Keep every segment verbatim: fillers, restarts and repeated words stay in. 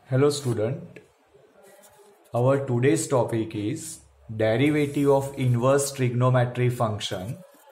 Hello student, our today's topic is derivative of inverse trigonometry function.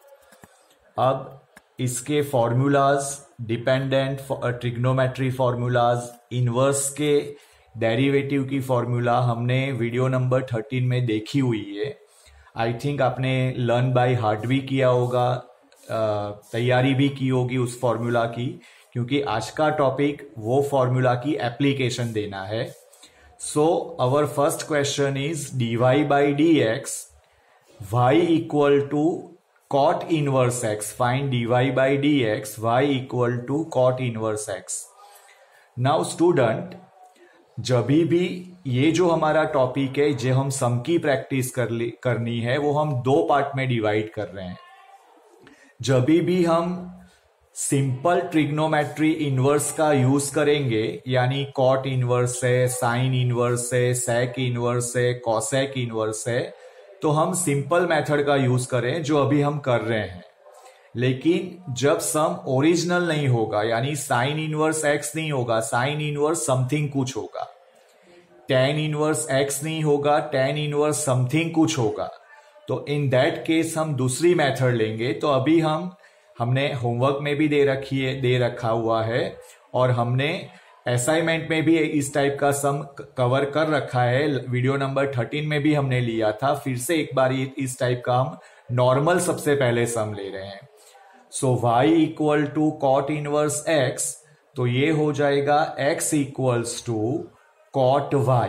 अब इसके formulas, dependent trigonometry formulas, inverse के derivative की formula हमने video number thirteen में देखी हुई है. आई थिंक आपने लर्न बाय हार्ट भी किया होगा, तैयारी भी की होगी उस फॉर्मूला की, क्योंकि आज का टॉपिक वो फॉर्मूला की एप्लीकेशन देना है. So our first question is D Y by D X Y equal to cot inverse x. Find dy by dx y equal to cot inverse x. Now student, जभी भी ये जो हमारा topic है, जो हम सम की प्रैक्टिस कर ली करनी है, वो हम दो पार्ट में डिवाइड कर रहे हैं. जभी भी हम सिंपल ट्रिग्नोमेट्री इनवर्स का यूज करेंगे, यानी कॉट इनवर्स है, साइन इनवर्स है, सेक इनवर्स है, कॉसेक इनवर्स है, तो हम सिंपल मेथड का यूज करें जो अभी हम कर रहे हैं. लेकिन जब सम ओरिजिनल नहीं होगा, यानी साइन इनवर्स एक्स नहीं होगा, साइन इनवर्स समथिंग कुछ होगा, टेन इनवर्स एक्स नहीं होगा, टेन इनवर्स समथिंग कुछ होगा, तो इन दैट केस हम दूसरी मेथड लेंगे. तो अभी हम हमने होमवर्क में भी दे रखी है दे रखा हुआ है, और हमने असाइनमेंट में भी इस टाइप का सम कवर कर रखा है. वीडियो नंबर थर्टीन में भी हमने लिया था. फिर से एक बार इस टाइप का हम नॉर्मल सबसे पहले सम ले रहे हैं. So y equal to cot inverse x, तो ये हो जाएगा x equals to cot y.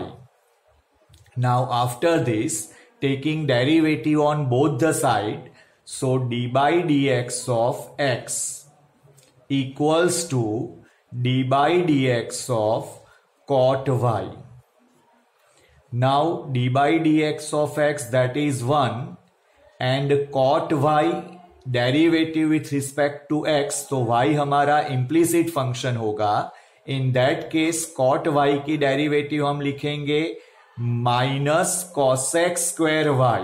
Now after this, taking derivative on both the side, so D by D x of x equals to d by dx of cot y. Now d by dx of x, that is one, and cot y derivative with respect to x, तो y हमारा implicit function होगा. In that case cot y की derivative हम लिखेंगे minus cosec square y,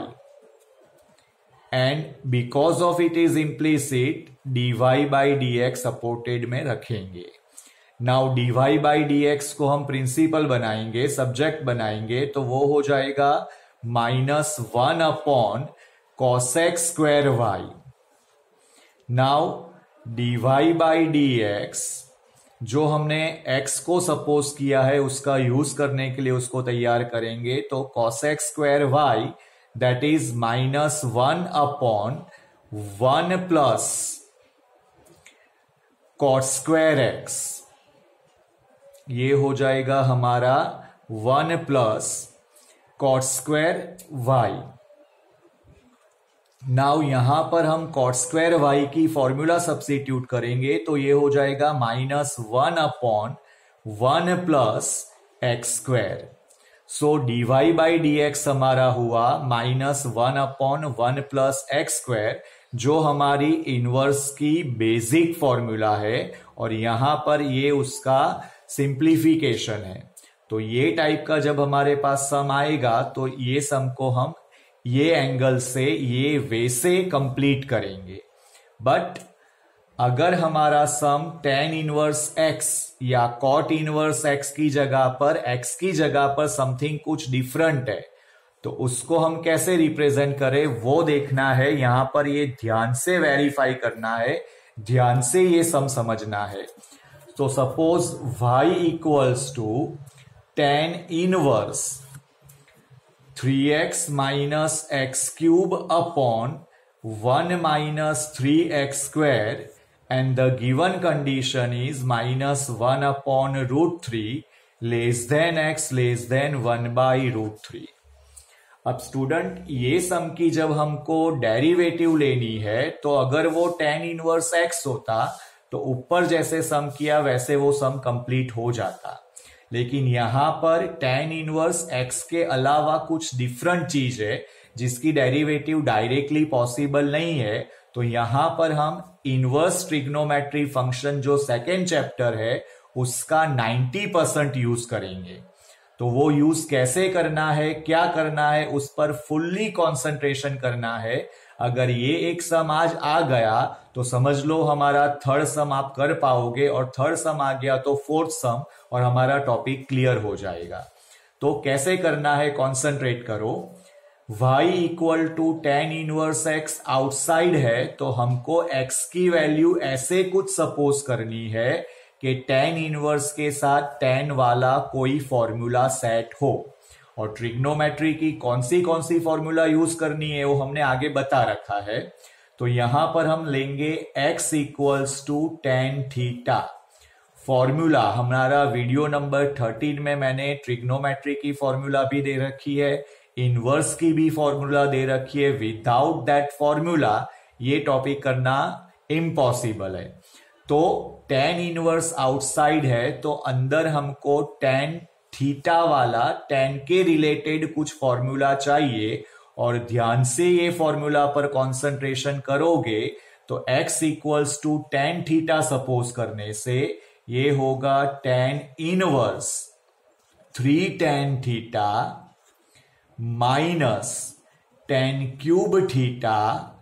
and because of it is implicit, dy by dx supported में रखेंगे. Now dy by D X को हम प्रिंसिपल बनाएंगे, सब्जेक्ट बनाएंगे, तो वो हो जाएगा minus one upon cosec square Y. Now dy by D X, जो हमने x को सपोज किया है उसका यूज करने के लिए उसको तैयार करेंगे, तो cosec square Y that is minus one upon one plus cot square X. ये हो जाएगा हमारा one plus cot square Y. Now यहां पर हम कॉट स्क्वायर वाई की फॉर्मूला सब्स्टिट्यूट करेंगे, तो ये हो जाएगा minus one upon one plus x square. So D Y by D X हमारा हुआ minus one upon one plus x square, जो हमारी इनवर्स की बेसिक फॉर्मूला है, और यहां पर ये उसका सिंप्लीफिकेशन है. तो ये टाइप का जब हमारे पास सम आएगा, तो ये सम को हम ये एंगल से ये वे से कंप्लीट करेंगे. बट अगर हमारा सम टेन इनवर्स x या कॉट इनवर्स x की जगह पर x की जगह पर समथिंग कुछ डिफरेंट है, तो उसको हम कैसे रिप्रेजेंट करें वो देखना है. यहां पर ये ध्यान से वेरीफाई करना है, ध्यान से ये सम समझना है. तो suppose y equals to tan inverse three X minus X cube upon one minus three X square, and the given condition is minus one upon root three less than x less than one by root three. अब student, ये sum की जब हमको derivative लेनी है, तो अगर वो टेन इनवर्स एक्स होता, तो ऊपर जैसे सम किया वैसे वो सम कंप्लीट हो जाता. लेकिन यहां पर टेन इनवर्स एक्स के अलावा कुछ डिफरेंट चीज है जिसकी डेरिवेटिव डायरेक्टली पॉसिबल नहीं है. तो यहां पर हम इनवर्स ट्रिग्नोमेट्री फंक्शन जो सेकेंड चैप्टर है उसका नाइंटी परसेंट यूज करेंगे. तो वो यूज कैसे करना है, क्या करना है, उस पर फुल्ली कॉन्सेंट्रेशन करना है. अगर ये एक सम आज आ गया तो समझ लो हमारा थर्ड सम आप कर पाओगे, और थर्ड सम आ गया तो फोर्थ सम, और हमारा टॉपिक क्लियर हो जाएगा। तो कैसे करना है, कॉन्सेंट्रेट करो। y equal to tan inverse x outside है, तो हमको x की वैल्यू ऐसे कुछ सपोज करनी है कि टेन इनवर्स के साथ टेन वाला कोई फॉर्मूला सेट हो। और ट्रिग्नोमेट्री की कौन सी कौन सी फॉर्मूला यूज करनी है वो हमने आगे बता रखा है। तो यहां पर हम लेंगे x equals to tan theta. Formula हमारा वीडियो नंबर थर्टीन में मैंने ट्रिग्नोमेट्री की फॉर्मूला भी दे रखी है, इनवर्स की भी फॉर्मूला दे रखी है। विदाउट दैट फॉर्मूला ये टॉपिक करना इम्पॉसिबल है। तो टेन इनवर्स आउटसाइड है, तो अंदर हमको टेन थीटा वाला टेन के रिलेटेड कुछ फॉर्मूला चाहिए, और ध्यान से ये फॉर्मूला पर कंसंट्रेशन करोगे तो x equals to tan theta suppose करने से ये होगा tan inverse three tan theta minus tan cube theta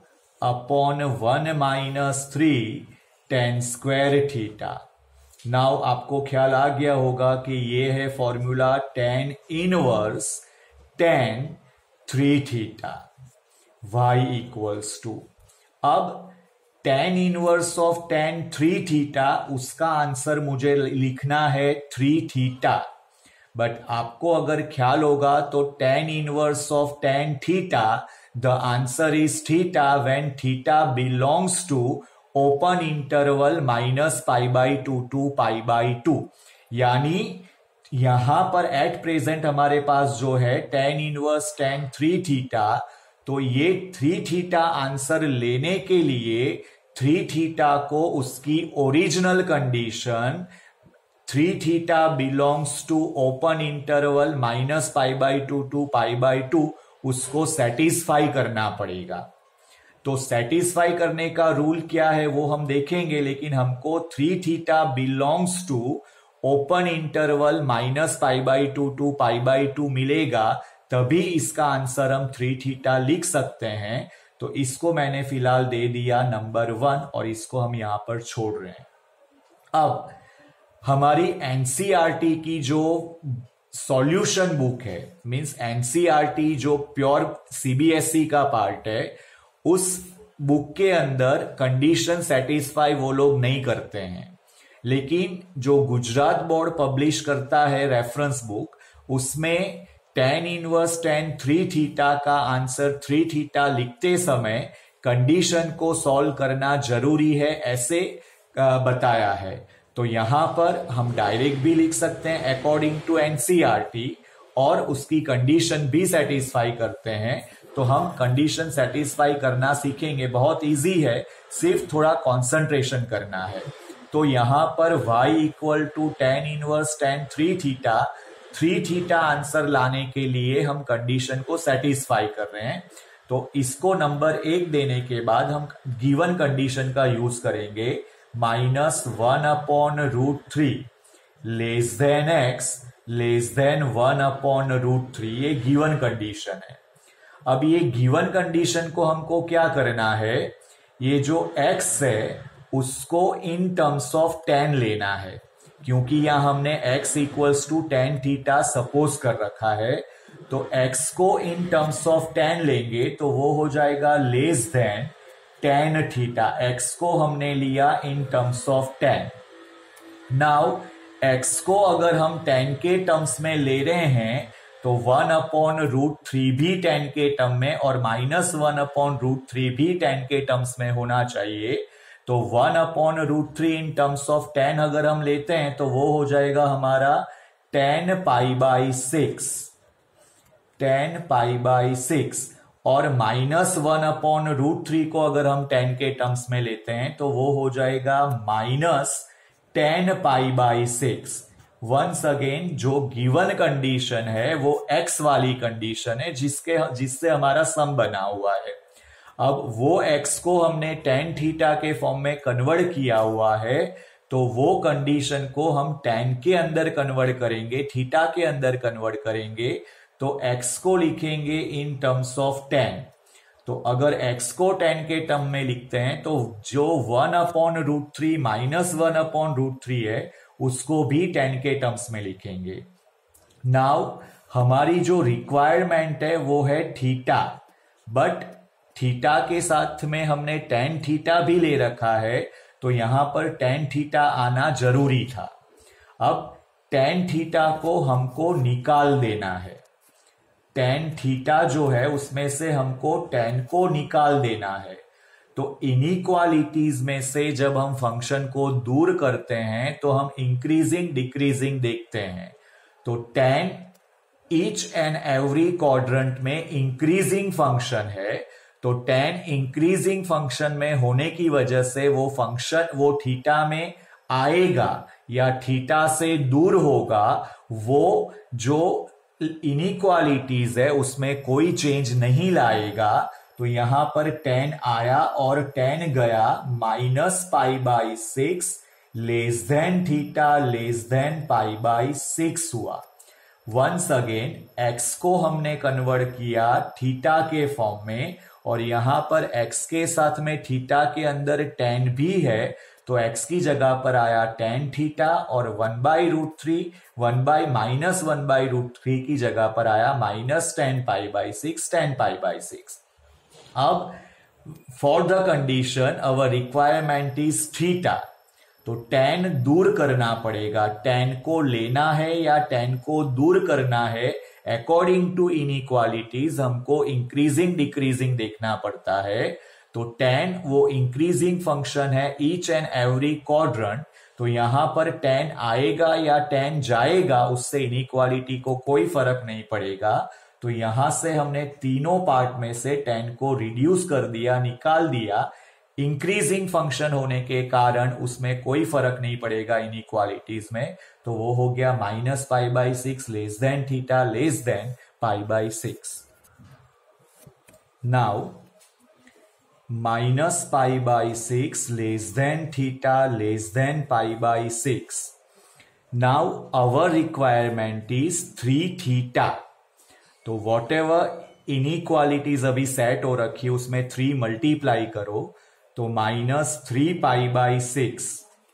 upon one minus three tan square theta. Now आपको ख्याल आ गया होगा कि ये है formula tan inverse tan three theta y equals to. अब tan inverse of tan three theta, उसका आंसर मुझे लिखना है थ्री थीटा, बट आपको अगर ख्याल होगा तो tan inverse of tan theta, the answer is theta when theta belongs to open interval minus pi by two to pi by two. यानी यहां पर एट प्रेजेंट हमारे पास जो है tan inverse tan three theta, तो ये थ्री थीटा आंसर लेने के लिए थ्री थीटा को उसकी original condition three theta belongs to open interval minus pi by two to pi by two उसको सेटिस्फाई करना पड़ेगा। तो सेटिस्फाई करने का रूल क्या है वो हम देखेंगे, लेकिन हमको three theta belongs to open interval minus pi by two to pi by two मिलेगा, तभी इसका आंसर हम थ्री थीटा लिख सकते हैं। तो इसको मैंने फिलहाल दे दिया नंबर वन, और इसको हम यहां पर छोड़ रहे हैं। अब हमारी एनसीईआरटी की जो सॉल्यूशन बुक है, मींस एनसीईआरटी जो प्योर सीबीएसई का पार्ट है, उस बुक के अंदर कंडीशन सेटिस्फाई वो लोग नहीं करते हैं। लेकिन जो गुजरात बोर्ड पब्लिश करता है रेफरेंस बुक, उसमें tan inverse tan three theta का आंसर थ्री थीटा लिखते समय कंडीशन को सॉल्व करना जरूरी है, ऐसे बताया है। तो यहां पर हम डायरेक्ट भी लिख सकते हैं अकॉर्डिंग टू एनसीईआरटी, और उसकी कंडीशन भी सेटिस्फाई करते हैं। तो हम कंडीशन सेटिस्फाई करना सीखेंगे, बहुत इजी है, सिर्फ थोड़ा कंसंट्रेशन करना है। तो यहां पर y equal to tan inverse tan three theta, three theta answer लाने के लिए हम कंडीशन को सेटिस्फाई कर रहे हैं। तो इसको नंबर एक देने के बाद हम गिवन कंडीशन का यूज करेंगे, minus one upon root three less than x less than one upon root three, ये गिवन कंडीशन है। अब ये गिवन कंडीशन को हमको क्या करना है, ये जो x है उसको इन टर्म्स ऑफ टेन लेना है, क्योंकि यहां हमने x equals to tan theta suppose कर रखा है। तो x को इन टर्म्स ऑफ टेन लेंगे तो वो हो जाएगा less than tan theta. x को हमने लिया in terms of tan. Now x को अगर हम टेन के टर्म्स में ले रहे हैं तो वन अपॉन रूट थ्री भी टेन के टर्म में, और minus one upon root three भी टेन के टर्म्स में होना चाहिए। तो one upon root three in terms of tan अगर हम लेते हैं तो वो हो जाएगा हमारा tan pi by six, tan pi by six, और minus one upon root three को अगर हम टेन के टर्म्स में लेते हैं तो वो हो जाएगा minus tan pi by six. Once again जो गिवन कंडीशन है वो x वाली कंडीशन है, जिसके जिससे हमारा सम बना हुआ है। अब वो x को हमने टेन थीटा के फॉर्म में कन्वर्ट किया हुआ है, तो वो कंडीशन को हम टेन के अंदर कन्वर्ट करेंगे, थीटा के अंदर कन्वर्ट करेंगे। तो x को लिखेंगे इन टर्म्स ऑफ टेन। तो अगर x को टेन के टर्म में लिखते हैं तो जो one upon root three minus one upon root three है उसको भी टेन के टर्म्स में लिखेंगे। नाउ हमारी जो रिक्वायरमेंट है वो है थीटा, बट थीटा के साथ में हमने टेन थीटा भी ले रखा है, तो यहां पर टेन थीटा आना जरूरी था। अब टेन थीटा को हमको निकाल देना है। टेन थीटा जो है उसमें से हमको टेन को निकाल देना है। तो इनइक्वालिटीज में से जब हम फंक्शन को दूर करते हैं तो हम इंक्रीजिंग डिक्रीजिंग देखते हैं। तो tan each and every quadrant में इंक्रीजिंग फंक्शन है, तो टेन इंक्रीजिंग फंक्शन में होने की वजह से वो फंक्शन वो थीटा में आएगा या थीटा से दूर होगा। वो जो इनइक्वालिटीज है उसमें कोई चेंज नहीं लाएगा। तो यहां पर टेन आया और टेन गया, minus pi by six less than theta less than pi by six हुआ। वंस अगेन x को हमने कन्वर्ट किया थीटा के फॉर्म में, और यहां पर x के साथ में थीटा के अंदर टेन भी है, तो x की जगह पर आया टेन थीटा, और one by root three one by minus one by root three की जगह पर आया minus tan pi by six tan pi by six. अब for the condition our requirement is theta, तो टेन दूर करना पड़ेगा। टेन को लेना है या टेन को दूर करना है, अकॉर्डिंग टू इनइक्वालिटीज हमको इंक्रीजिंग डिक्रीजिंग देखना पड़ता है। तो टेन वो इंक्रीजिंग फंक्शन है ईच एंड एवरी क्वाड्रेंट, तो यहां पर टेन आएगा या टेन जाएगा उससे इनइक्वालिटी को कोई फर्क नहीं पड़ेगा। तो यहां से हमने तीनों पार्ट में से टेन को रिड्यूस कर दिया, निकाल दिया। इंक्रीजिंग फंक्शन होने के कारण उसमें कोई फर्क नहीं पड़ेगा इनइक्वालिटीज में, तो वो हो गया minus pi by six less than theta less than pi by six. Now minus pi by six less than theta less than pi by six. Now our requirement is three theta. तो whatever inequalities अभी set हो रखी है उसमें three multiply करो, तो minus three pi by six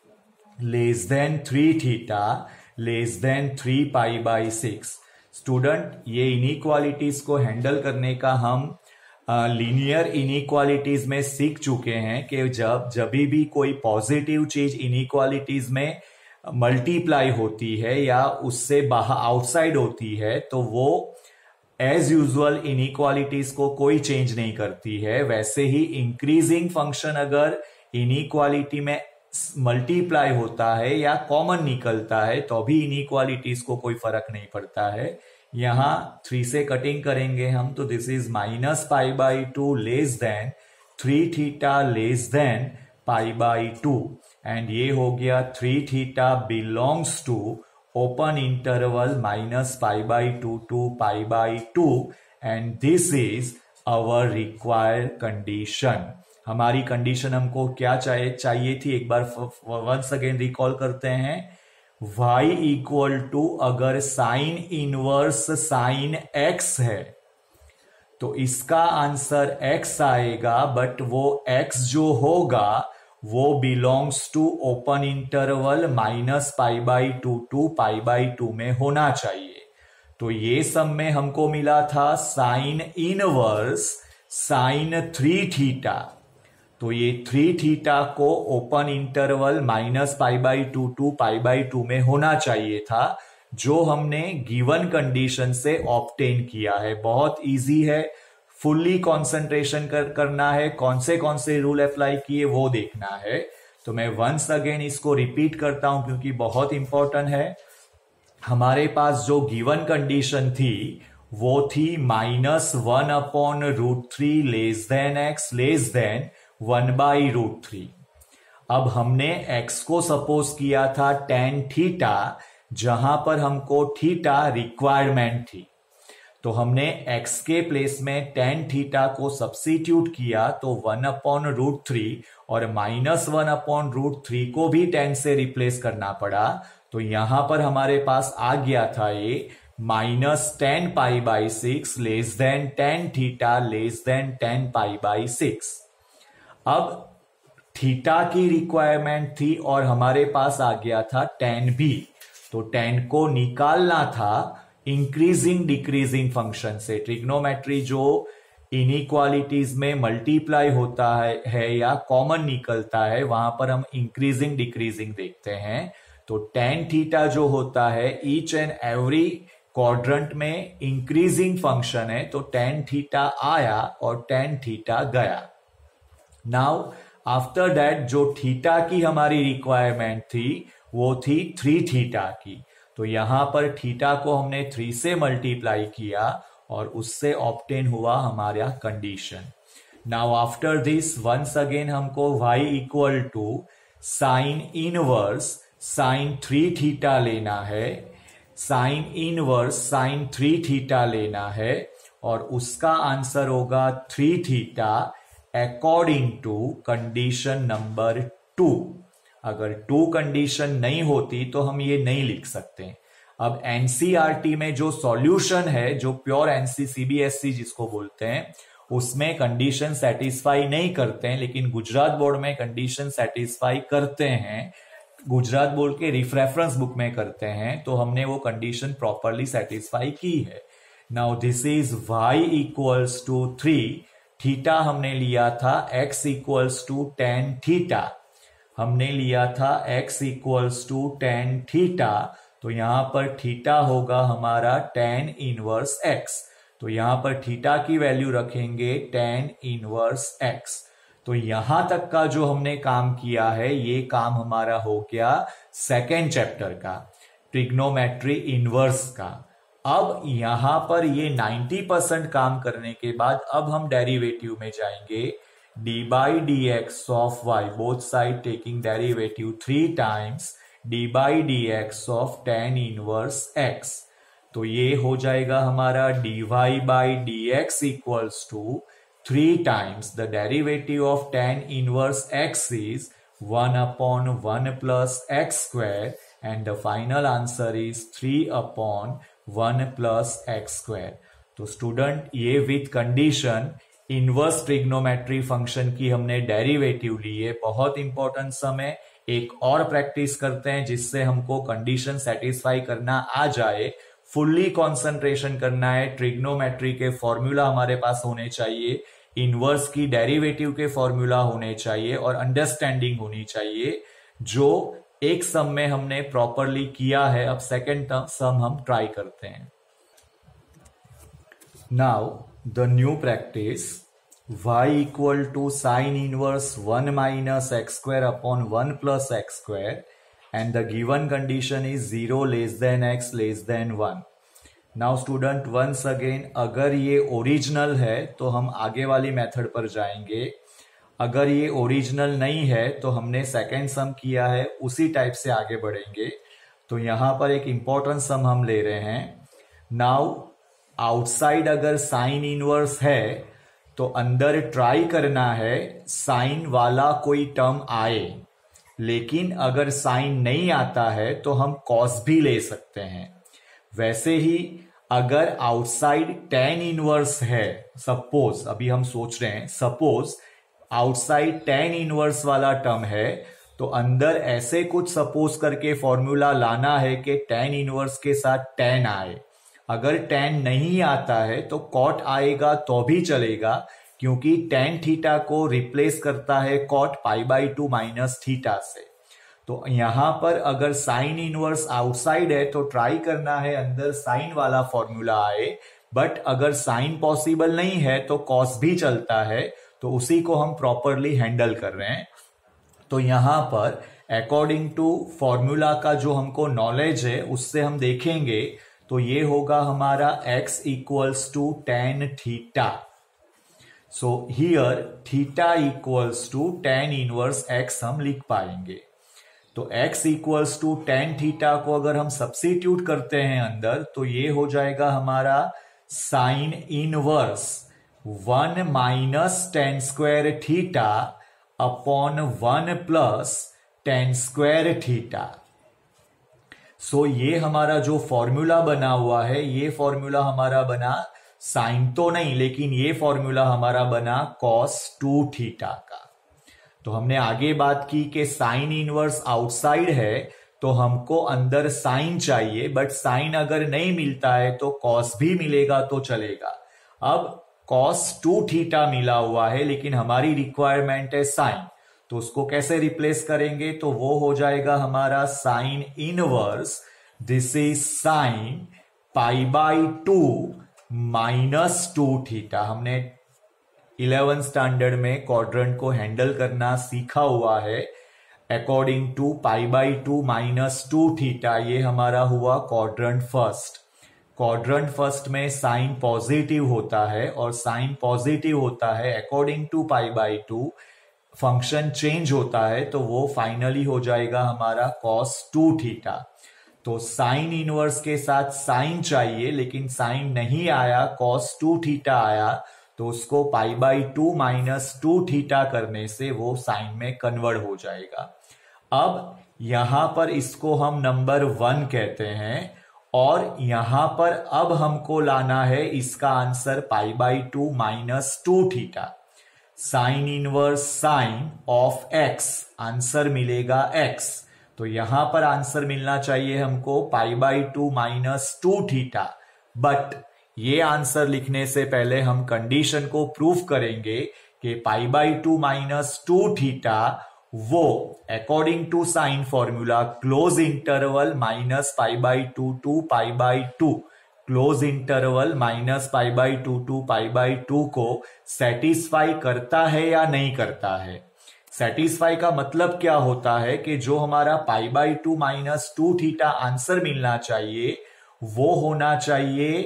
less than three theta less than three pi by six. Student, ये inequalities को हैंडल करने का हम लीनियर uh, इनइक्वालिटीज में सीख चुके हैं कि जब जब भी कोई पॉजिटिव चीज इनइक्वालिटीज में मल्टीप्लाई होती है या उससे बाहर आउटसाइड होती है तो वो एज यूजुअल इनइक्वालिटीज को कोई चेंज नहीं करती है। वैसे ही इंक्रीजिंग फंक्शन अगर इनइक्वालिटी में मल्टीप्लाई होता है या कॉमन निकलता है तो भी इनइक्वालिटीज को कोई फर्क नहीं पड़ता है। यहां थ्री से कटिंग करेंगे हम, तो this is minus pi by two less than three theta less than pi by two, and ये हो गया three theta belongs to open interval minus pi by two to pi by two, and this is our required condition. हमारी कंडीशन हमको क्या चाहिए चाहिए थी, एक बार वंस अगेन रिकॉल करते हैं। y इक्वल टू अगर साइन इनवर्स साइन x है तो इसका आंसर x आएगा, बट वो x जो होगा वो belongs to open interval minus pi by two to pi by two में होना चाहिए। तो ये सब में हमको मिला था sine inverse sine three theta, तो ये थ्री थीटा को open interval minus pi by two to pi by two में होना चाहिए था, जो हमने गिवन कंडीशन से ऑब्टेन किया है। बहुत इजी है, फुल्ली कॉन्सेंट्रेशन कर करना है, कौन से कौन से रूल अप्लाई किए वो देखना है। तो मैं वंस अगेन इसको रिपीट करता हूं क्योंकि बहुत इंपॉर्टेंट है। हमारे पास जो गिवन कंडीशन थी वो थी minus one upon root three less than x less than one by root three. अब हमने x को सपोज किया था टेन थीटा, जहां पर हमको थीटा रिक्वायरमेंट थी, तो हमने x के प्लेस में टेन थीटा को सब्स्टिट्यूट किया, तो वन अपॉन रूट थ्री और minus one upon root three को भी टेन से रिप्लेस करना पड़ा। तो यहां पर हमारे पास आ गया था ये minus tan pi by six less than tan theta less than tan pi by six. अब थीटा की रिक्वायरमेंट थी और हमारे पास आ गया था टेन भी, तो टेन को निकालना था इंक्रीजिंग डिक्रीजिंग फंक्शन से। ट्रिग्नोमेट्री जो इनइक्वालिटीज में मल्टीप्लाई होता है, है या कॉमन निकलता है, वहां पर हम इंक्रीजिंग डिक्रीजिंग देखते हैं। तो टेन थीटा जो होता है ईच एंड एवरी क्वाड्रंट में इंक्रीजिंग फंक्शन है, तो टेन थीटा आया और टेन थीटा गया। नाउ आफ्टर दैट जो थीटा की हमारी रिक्वायरमेंट थी वो थी थ्री थीटा की, तो यहां पर थीटा को हमने थ्री से मल्टीप्लाई किया और उससे ऑब्टेन हुआ हमारा condition. Now after this once again हमको y equal to sine inverse sine three theta लेना है, sine inverse sine three theta लेना है और उसका आंसर होगा three theta according to condition number two. अगर टू कंडीशन नहीं होती तो हम ये नहीं लिख सकते। अब एनसीईआरटी में जो सॉल्यूशन है, जो प्योर एनसी सीबीएसई जिसको बोलते हैं, उसमें कंडीशन सेटिस्फाई नहीं करते हैं, लेकिन गुजरात बोर्ड में कंडीशन सेटिस्फाई करते हैं। गुजरात बोर्ड के रेफरेंस बुक में करते हैं, तो हमने वो कंडीशन प्रॉपरली सेटिस्फाई की है। Now this is y equals to three, theta हमने लिया था x equals to tan theta, हमने लिया था x equals to tan theta, तो यहां पर थीटा होगा हमारा टेन इनवर्स x, तो यहां पर थीटा की वैल्यू रखेंगे टेन इनवर्स x। तो यहां तक का जो हमने काम किया है ये काम हमारा हो गया सेकेंड चैप्टर का, ट्रिग्नोमेट्री इनवर्स का। अब यहां पर ये नाइंटी परसेंट काम करने के बाद अब हम डेरिवेटिव में जाएंगे। D by D x of y, both side taking derivative three times d by D x of tan inverse x, तो ये हो जाएगा हमारा d Y by D x equals to three times the derivative of tan inverse x is one upon one plus x square and the final answer is three upon one plus x square. तो student ये with condition inverse trigonometry function की हमने derivative ली है। बहुत important सम है, एक और practice करते हैं जिससे हमको कंडीशन सेटिस्फाई करना आ जाए। फुल्ली कंसंट्रेशन करना है, ट्रिग्नोमेट्री के फॉर्मूला हमारे पास होने चाहिए, इनवर्स की डेरिवेटिव के फॉर्मूला होने चाहिए और अंडरस्टैंडिंग होनी चाहिए, जो एक सम में हमने प्रॉपरली किया है। अब सेकेंड सम हम ट्राई करते हैं। Now the new practice, y equal to sine inverse one minus x square upon one plus x square and the given condition is zero less than x less than one. Now student once again, अगर ये original है तो हम आगे वाली method पर जाएंगे, अगर ये ओरिजिनल नहीं है तो हमने सेकेंड सम किया है उसी टाइप से आगे बढ़ेंगे। तो यहां पर एक इंपॉर्टेंट सम हम ले रहे हैं। नाउ आउटसाइड अगर साइन इनवर्स है तो अंदर ट्राई करना है साइन वाला कोई टर्म आए, लेकिन अगर साइन नहीं आता है तो हम कॉस भी ले सकते हैं। वैसे ही अगर आउटसाइड टेन इनवर्स है, सपोज अभी हम सोच रहे हैं, सपोज आउटसाइड टेन इनवर्स वाला टर्म है, तो अंदर ऐसे कुछ सपोज करके फॉर्मूला लाना है कि टेन इनवर्स के साथ टेन आए। अगर टेन नहीं आता है तो कॉट आएगा तो भी चलेगा, क्योंकि टेन थीटा को रिप्लेस करता है cot pi by two minus theta से। तो यहां पर अगर साइन इनवर्स आउटसाइड है तो ट्राई करना है अंदर साइन वाला फॉर्मूला आए, बट अगर साइन पॉसिबल नहीं है तो कॉस भी चलता है, तो उसी को हम प्रॉपरली हैंडल कर रहे हैं। तो यहां पर अकॉर्डिंग टू फॉर्मूला का जो हमको नॉलेज है उससे हम देखेंगे, तो ये होगा हमारा x equals to tan theta. So here theta equals to tan inverse x हम लिख पाएंगे। तो x equals to tan theta को अगर हम सब्स्टिट्यूट करते हैं अंदर, तो ये हो जाएगा हमारा sine inverse one minus tan square theta upon one plus tan square theta. So so, ये हमारा जो फॉर्मूला बना हुआ है, ये फॉर्मूला हमारा बना साइन तो नहीं, लेकिन ये फॉर्मूला हमारा बना कॉस टू थीटा का। तो हमने आगे बात की कि साइन इनवर्स आउटसाइड है, तो हमको अंदर साइन चाहिए, बट साइन अगर नहीं मिलता है तो कॉस भी मिलेगा तो चलेगा। अब कॉस टू थीटा मिला हुआ है, लेकिन हमारी रिक्वायरमेंट है साइन, तो उसको कैसे रिप्लेस करेंगे? तो वो हो जाएगा हमारा sine inverse, this is sine pi by two minus two theta. हमने इलेवेंथ स्टैंडर्ड में क्वाड्रेंट को हैंडल करना सीखा हुआ है। According to pi by two minus two theta, ये हमारा हुआ क्वाड्रेंट फर्स्ट। क्वाड्रेंट फर्स्ट में साइन पॉजिटिव होता है, और साइन पॉजिटिव होता है according to pi by two, function change होता है, तो वो फाइनली हो जाएगा हमारा कॉस टू थीटा। तो साइन इनवर्स के साथ साइन चाहिए, लेकिन साइन नहीं आया, कॉस टू थीटा आया, तो उसको pi by two minus two theta करने से वो साइन में कन्वर्ट हो जाएगा। अब यहां पर इसको हम नंबर वन कहते हैं, और यहां पर अब हमको लाना है इसका answer pi by two minus two theta. Sine inverse sine of x, answer मिलेगा एक्स, तो यहां पर आंसर मिलना चाहिए हमको pi by two minus two theta. But ये आंसर लिखने से पहले हम कंडीशन को प्रूव करेंगे कि pi by two minus two theta वो according to sine formula close interval minus pi by two to pi by two, close interval minus pi by two to pi by two को satisfy करता है या नहीं करता है। Satisfy का मतलब क्या होता है कि जो हमारा pi by two minus two theta answer मिलना चाहिए वो होना चाहिए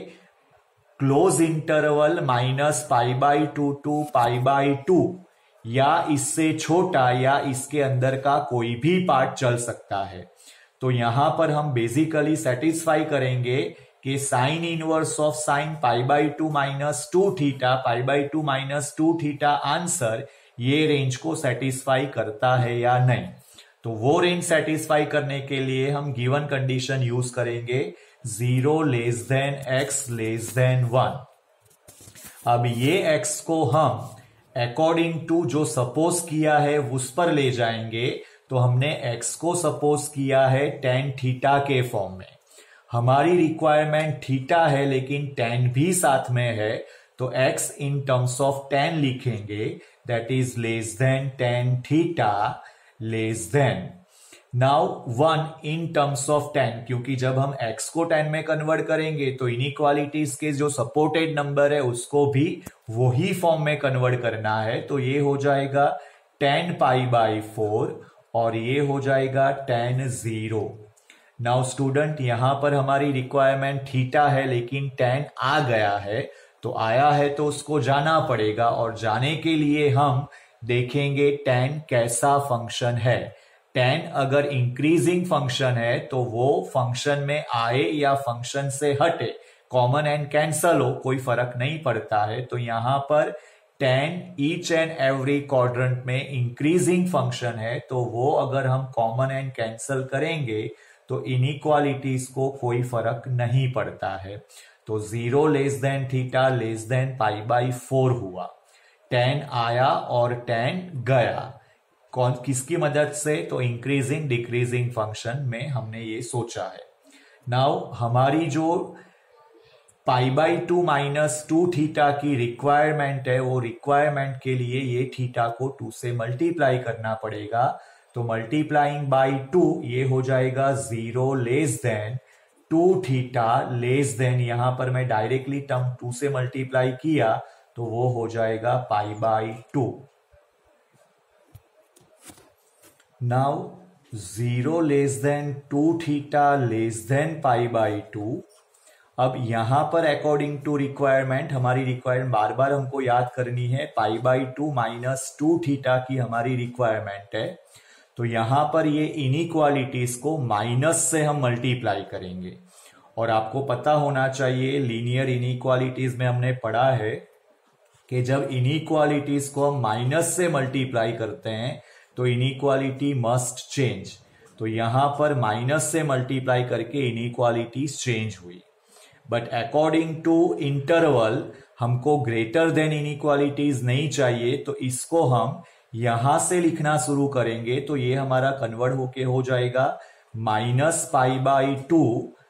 close interval minus pi by two to pi by two, या इससे छोटा, या इसके अंदर का कोई भी पार्ट चल सकता है। तो यहां पर हम बेसिकली सेटिस्फाई करेंगे कि sine inverse of sine pi by two minus two theta, pi by two minus two theta answer ये रेंज को सेटिस्फाई करता है या नहीं। तो वो रेंज सेटिस्फाई करने के लिए हम गिवन कंडीशन यूज करेंगे, zero less than x less than one. अब ये एक्स को हम अकॉर्डिंग टू जो सपोज किया है उस पर ले जाएंगे। तो हमने एक्स को सपोज किया है टेन थीटा के फॉर्म में। हमारी रिक्वायरमेंट थीटा है, लेकिन टेन भी साथ में है, तो x in terms of tan लिखेंगे, that is less than tan theta less than now one in terms of tan, क्योंकि जब हम x को टेन में कन्वर्ट करेंगे तो इनइक्वालिटीज के जो सपोर्टेड नंबर है उसको भी वही फॉर्म में कन्वर्ट करना है। तो ये हो जाएगा टेन पाई बाई फोर, और ये हो जाएगा टेन जीरो। नाउ स्टूडेंट, यहां पर हमारी रिक्वायरमेंट थीटा है, लेकिन टेन आ गया है, तो आया है तो उसको जाना पड़ेगा, और जाने के लिए हम देखेंगे टेन कैसा फंक्शन है। टेन अगर इंक्रीजिंग फंक्शन है तो वो फंक्शन में आए या फंक्शन से हटे, कॉमन एंड कैंसल हो, कोई फर्क नहीं पड़ता है। तो यहां पर tan each and every quadrant में इंक्रीजिंग फंक्शन है, तो वो अगर हम कॉमन एंड कैंसल करेंगे तो इनइक्वालिटीज को कोई फर्क नहीं पड़ता है। तो zero less than theta less than pi by four हुआ, टेन आया और टेन गया। कौन किसकी मदद से? तो इंक्रीजिंग डिक्रीजिंग फंक्शन में हमने ये सोचा है। नाउ हमारी जो pi by two minus two theta की रिक्वायरमेंट है, वो रिक्वायरमेंट के लिए ये थीटा को टू से मल्टीप्लाई करना पड़ेगा। तो मल्टीप्लाइंग बाई टू ये हो जाएगा zero less than two theta less than, यहां पर मैं डायरेक्टली टर्म टू से मल्टीप्लाई किया तो वो हो जाएगा pi by two. Now zero less than two theta less than pi by two. अब यहां पर अकॉर्डिंग टू रिक्वायरमेंट, हमारी रिक्वायरमेंट बार बार हमको याद करनी है, pi by two minus two theta की हमारी रिक्वायरमेंट है। तो यहां पर ये इनइक्वालिटीज को माइनस से हम मल्टीप्लाई करेंगे, और आपको पता होना चाहिए लीनियर इनइक्वालिटीज में हमने पढ़ा है कि जब इनइक्वालिटीज को हम माइनस से मल्टीप्लाई करते हैं तो इनइक्वालिटी मस्ट चेंज। तो यहां पर माइनस से मल्टीप्लाई करके इनइक्वालिटीज चेंज हुई। बट अकॉर्डिंग टू इंटरवल हमको ग्रेटर देन इनइक्वालिटीज नहीं चाहिए, तो इसको हम यहां से लिखना शुरू करेंगे। तो ये हमारा कन्वर्ट होके हो जाएगा minus pi by two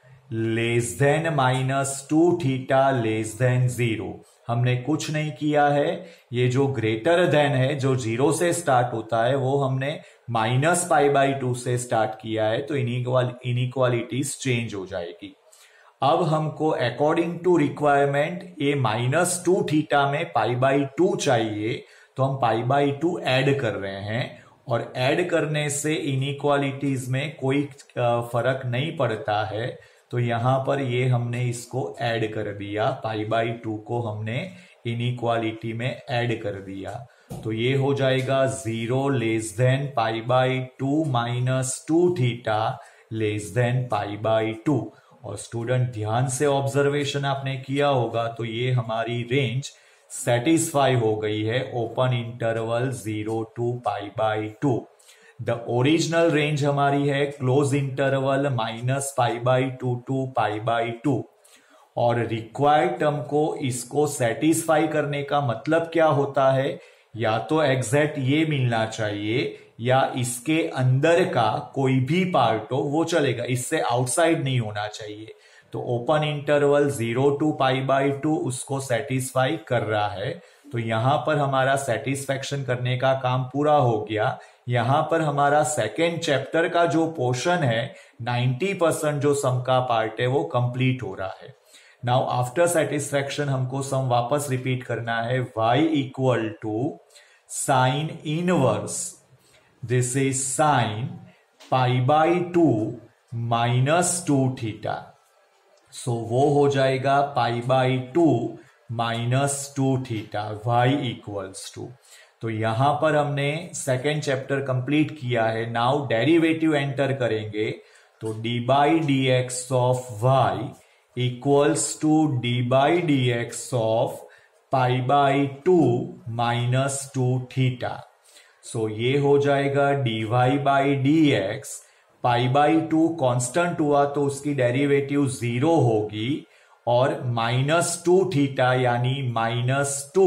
less than minus two theta less than zero. हमने कुछ नहीं किया है, ये जो ग्रेटर देन है जो जीरो से स्टार्ट होता है वो हमने माइनस पाई बाई टू से स्टार्ट किया है, तो इनइक्वालिटीज चेंज हो जाएगी। अब हमको अकॉर्डिंग टू रिक्वायरमेंट ये माइनस टू थीटा में पाई बाई टू चाहिए, तो हम पाई बाई टू ऐड कर रहे हैं, और ऐड करने से इनइक्वालिटीज में कोई फर्क नहीं पड़ता है। तो यहां पर ये हमने इसको ऐड कर दिया, पाई बाई टू को हमने इनइक्वालिटी में ऐड कर दिया। तो ये हो जाएगा zero less than pi by two minus two theta less than pi by two. और स्टूडेंट ध्यान से ऑब्जर्वेशन आपने किया होगा, तो ये हमारी रेंज सेटिस्फाई हो गई है open interval zero to pi by two. The original range हमारी है close interval minus pi by two to pi by two. और रिक्वायर्ड टर्म को इसको सेटिस्फाई करने का मतलब क्या होता है, या तो एग्जैक्ट ये मिलना चाहिए या इसके अंदर का कोई भी पार्ट हो वो चलेगा, इससे आउटसाइड नहीं होना चाहिए। तो open interval zero to pi by two उसको सेटिस्फाई कर रहा है। तो यहां पर हमारा सेटिस्फेक्शन करने का काम पूरा हो गया। यहां पर हमारा सेकेंड चैप्टर का जो पोर्शन है नाइंटी परसेंट जो सम का पार्ट है वो कंप्लीट हो रहा है। नाउ आफ्टर सेटिस्फेक्शन हमको सम वापस रिपीट करना है। y equal to sine inverse, this is sine pi by two minus two theta. So वो हो जाएगा pi by two minus two theta y equals to. तो यहां पर हमने सेकेंड चैप्टर कंप्लीट किया है। नाउ डेरिवेटिव एंटर करेंगे, तो d by D x of y equals to d by D x of pi by two minus two theta. So ये हो जाएगा d Y by D x, pi by two constant हुआ तो उसकी derivative zero होगी, और minus two theta यानी minus two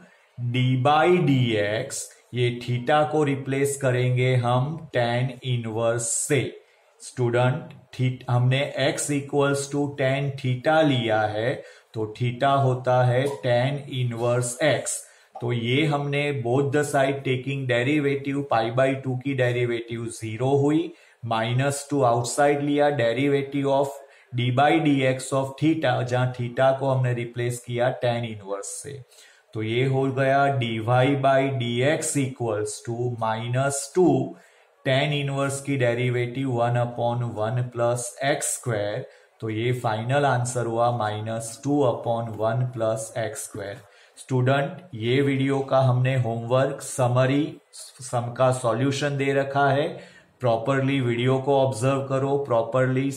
d by D x, ये थीटा को रिप्लेस करेंगे हम टेन इनवर्स से। स्टूडेंट थीट हमने x equals to tan theta लिया है, तो थीटा होता है टेन इनवर्स x। तो ये हमने both the side taking derivative, pi by two की डेरिवेटिव जीरो हुई, माइनस टू आउटसाइड लिया, derivative of d by D x of theta, जहां थीटा को हमने रिप्लेस किया टेन इनवर्स से। तो ये हो गया d Y by D x equals to minus two tan inverse की derivative one upon one plus x square. तो ये फाइनल आंसर हुआ minus two upon one plus x square. Student ये वीडियो का हमने होमवर्क समरी सम का solution दे रखा है। प्रॉपरली वीडियो को ऑब्जर्व करो, प्रॉपरली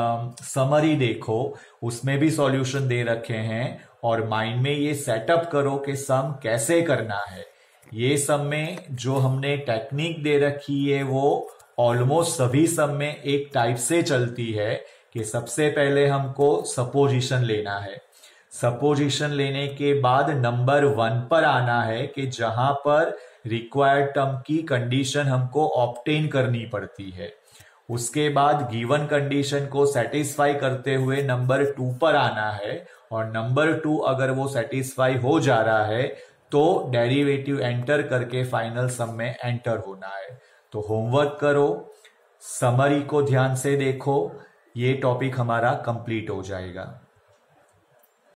समरी देखो, उसमें भी सॉल्यूशन दे रखे हैं, और माइंड में ये सेटअप करो कि सम कैसे करना है। ये सम में जो हमने टेक्निक दे रखी है वो ऑलमोस्ट सभी सम में एक टाइप से चलती है कि सबसे पहले हमको सपोजिशन लेना है, सपोजिशन लेने के बाद नंबर वन पर आना है कि जहां पर रिक्वायर्ड टर्म की कंडीशन हमको ऑब्टेन करनी पड़ती है। उसके बाद गिवन कंडीशन को सेटिस्फाई करते हुए नंबर टू पर आना है, और नंबर टू अगर वो सेटिस्फाई हो जा रहा है तो डेरिवेटिव एंटर करके फाइनल सम में एंटर होना है। तो होमवर्क करो, समरी को ध्यान से देखो, ये टॉपिक हमारा कंप्लीट हो जाएगा।